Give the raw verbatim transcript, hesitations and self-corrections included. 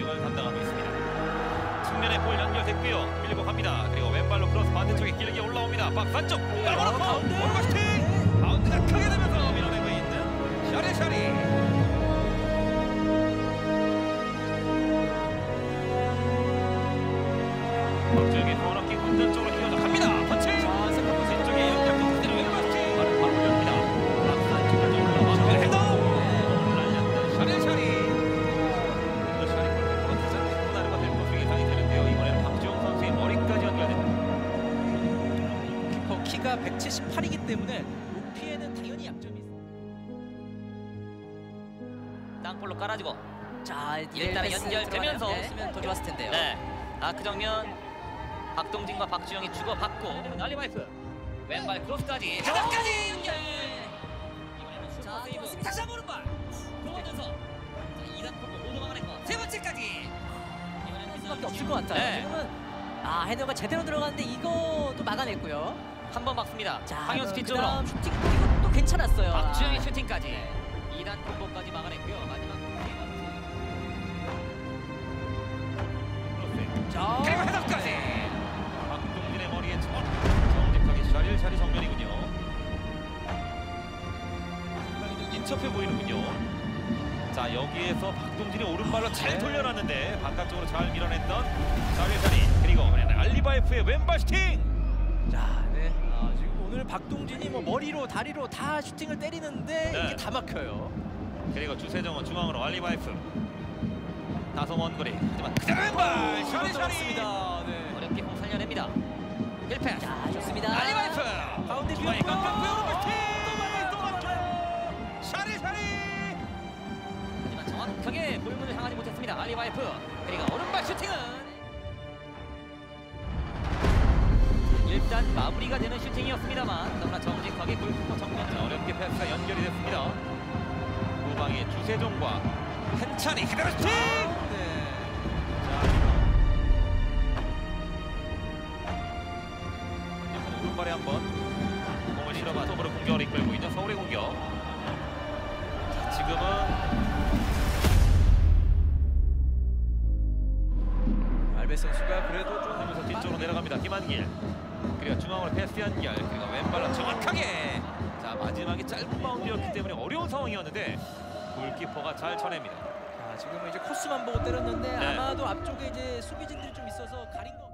수비를 담당하고 있습니다. 측면에 볼 연결됐고요. 밀고 갑니다. 그리고 왼발로 크로스 반대쪽에 길게 올라옵니다. 박스 안쪽 깔아놓고 오른발 슈팅! 바운드가 크게 되면서 밀어내고 있는 샤리 샤리. 박주영의 코너킥 운전 쪽으로 휘어져 갑니다. 터치! 자, 세컨드 왼쪽에 연결 그대로 왼발 슈팅! 바로 바로 열립니다. 박스 안쪽까지 올라와서 헤더! 날렸던 샤리 샤리. 그 샤리 골키퍼가 가장 큰 나루가 될 것으로 예상이 되는데요. 이번에는 박주영 선수의 머리까지 연결됩니다. 골키퍼 키가 백칠십팔이기 때문에 높이에는 당연히 약점이 있습니다. 땅볼로 깔아주고 자, 일단은 연결되면서 했으면 더 좋았을 텐데요. 네. 아, 그 정면 박동진과 박주영이 주고받고 알리바이프 왼발 크로스까지 바닥까지 연결. 이번에는 슈퍼 자, 세이브 좋았습니다. 다시 한번 오른발 들어오면서 이 단 콤보 모두 막아냈고 세 번째까지 이번에는 할 수밖에 없을 것 같아요. 네. 지금은 아, 헤더가 제대로 들어갔는데 이거도 막아냈고요. 한 번 막습니다. 자, 황현 스피 쪽으로 그다음 슈팅 이것도 괜찮았어요. 박주영의 아, 슈팅까지 네. 이 단 콤보까지 막아냈고요. 마지막 자, 그리고 헤더까지. 네. 박동진의 머리에 정, 정직하게 샤리 샤리 정면이군요. 상당히 좀 인첩해 보이는군요. 자, 여기에서 박동진이 오른발로 잘 네. 돌려놨는데 바깥쪽으로 잘 밀어냈던 샤리 샤리. 그리고 알리바이프의 왼발 슈팅. 자, 네. 아, 지금 오늘 박동진이 뭐 머리로 다리로 다 슈팅을 때리는데 네. 이게 다 막혀요. 그리고 주세정은 중앙으로 알리바이프. 다소 먼 거리. 하지만 그대로 왼발 샤리 샤리. 들어갔습니다. 네. 어렵게 공 살려냅니다. 일 패스. 자, 좋습니다. 알리바이프. 가운데 중앙에 비었고요. 깜깜고요. 오른발 슈팅. 또 막아요, 또 막아요. 샤리 샤리. 하지만 정확하게 골문을 향하지 못했습니다. 알리바이프. 그리고 오른발 슈팅은 일단 마무리가 되는 슈팅이었습니다만 너무나 정직하게 골키퍼 정면 어렵게 패스가 연결이 됐습니다. 후방의 주세종과 한찬이 그대로 슈팅! 네. 자, 오른발에 한번 공을 실어봐 톱으로 공격을 이끌고 있는 서울의 공격. 자, 지금은 알베 선수가 그래도 좀 하면서 뒤쪽으로 내려갑니다. 김한길. 그리고 중앙으로 패스 연결. 그리고 왼발로 정확하게. 자, 마지막에 짧은 바운드였기 때문에 어려운 상황이었는데 골키퍼가 잘 쳐냅니다. 아, 지금은 이제 코스만 보고 때렸는데 네. 아마도 앞쪽에 이제 수비진들이 좀 있어서 가린 거.